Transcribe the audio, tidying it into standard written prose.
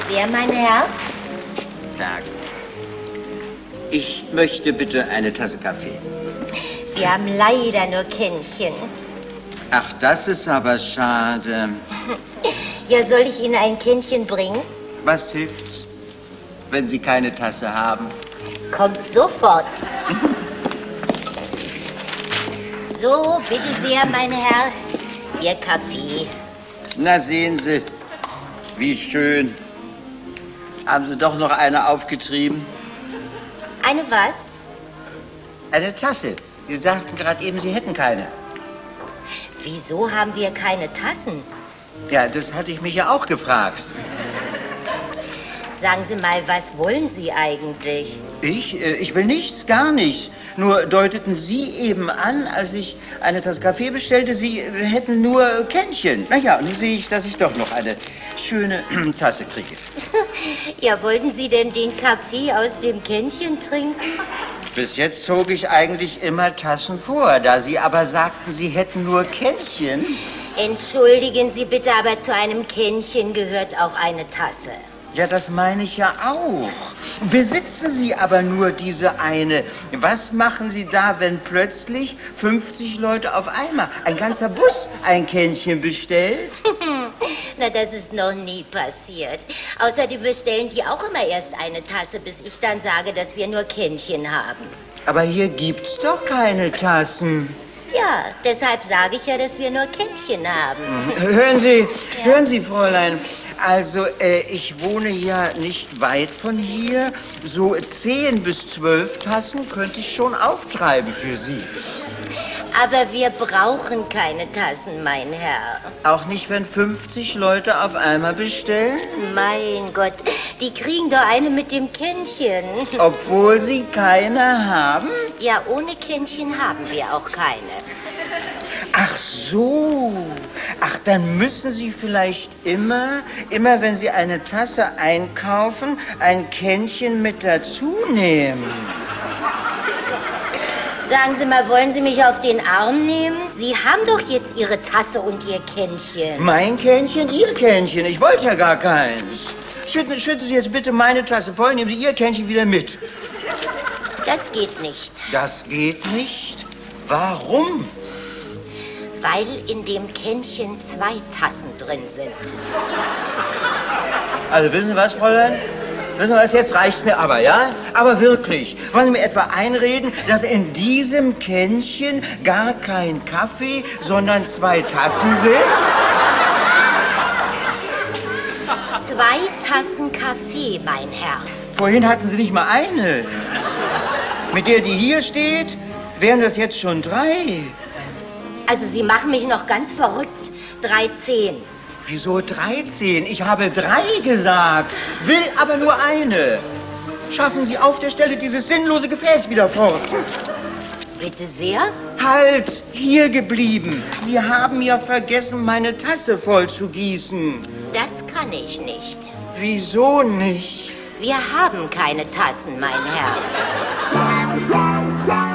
sehr, mein Herr? Tag. Ich möchte bitte eine Tasse Kaffee. Wir haben leider nur Kännchen. Ach, das ist aber schade. Ja, soll ich Ihnen ein Kännchen bringen? Was hilft's, wenn Sie keine Tasse haben? Kommt sofort. So, bitte sehr, mein Herr. Ihr Kaffee. Na, sehen Sie, wie schön. Haben Sie doch noch eine aufgetrieben? Eine was? Eine Tasse. Sie sagten gerade eben, Sie hätten keine. Wieso haben wir keine Tassen? Ja, das hatte ich mich ja auch gefragt. Sagen Sie mal, was wollen Sie eigentlich? Ich will nichts, gar nichts. Nur deuteten Sie eben an, als ich eine Tasse Kaffee bestellte, Sie hätten nur Kännchen. Na ja, nun sehe ich, dass ich doch noch eine schöne Tasse kriege. Ja, wollten Sie denn den Kaffee aus dem Kännchen trinken? Bis jetzt zog ich eigentlich immer Tassen vor. Da Sie aber sagten, Sie hätten nur Kännchen. Entschuldigen Sie bitte, aber zu einem Kännchen gehört auch eine Tasse. Ja, das meine ich ja auch. Besitzen Sie aber nur diese eine. Was machen Sie da, wenn plötzlich 50 Leute auf einmal, ein ganzer Bus, ein Kännchen bestellt? Na, das ist noch nie passiert. Außerdem bestellen die auch immer erst eine Tasse, bis ich dann sage, dass wir nur Kännchen haben. Aber hier gibt's doch keine Tassen. Ja, deshalb sage ich ja, dass wir nur Kännchen haben. Hören Sie, Fräulein. Also, ich wohne ja nicht weit von hier. So 10 bis 12 Tassen könnte ich schon auftreiben für Sie. Aber wir brauchen keine Tassen, mein Herr. Auch nicht, wenn 50 Leute auf einmal bestellen? Mein Gott, die kriegen doch eine mit dem Kännchen. Obwohl Sie keine haben? Ja, ohne Kännchen haben wir auch keine. Ach so. Ach, dann müssen Sie vielleicht immer wenn Sie eine Tasse einkaufen, ein Kännchen mit dazu nehmen. Sagen Sie mal, wollen Sie mich auf den Arm nehmen? Sie haben doch jetzt Ihre Tasse und Ihr Kännchen. Mein Kännchen, Ihr Kännchen. Ich wollte ja gar keins. Schütten Sie jetzt bitte meine Tasse voll, nehmen Sie Ihr Kännchen wieder mit. Das geht nicht. Das geht nicht? Warum? Weil in dem Kännchen 2 Tassen drin sind. Also wissen Sie was, Fräulein? Wissen Sie was, jetzt reicht's mir aber, ja? Aber wirklich, wollen Sie mir etwa einreden, dass in diesem Kännchen gar kein Kaffee, sondern 2 Tassen sind? 2 Tassen Kaffee, mein Herr. Vorhin hatten Sie nicht mal eine. Mit der, die hier steht, wären das jetzt schon 3. Also Sie machen mich noch ganz verrückt. 13. Wieso 13? Ich habe 3 gesagt, will aber nur eine. Schaffen Sie auf der Stelle dieses sinnlose Gefäß wieder fort. Bitte sehr? Halt, hier geblieben. Sie haben ja vergessen, meine Tasse voll zu gießen. Das kann ich nicht. Wieso nicht? Wir haben keine Tassen, mein Herr.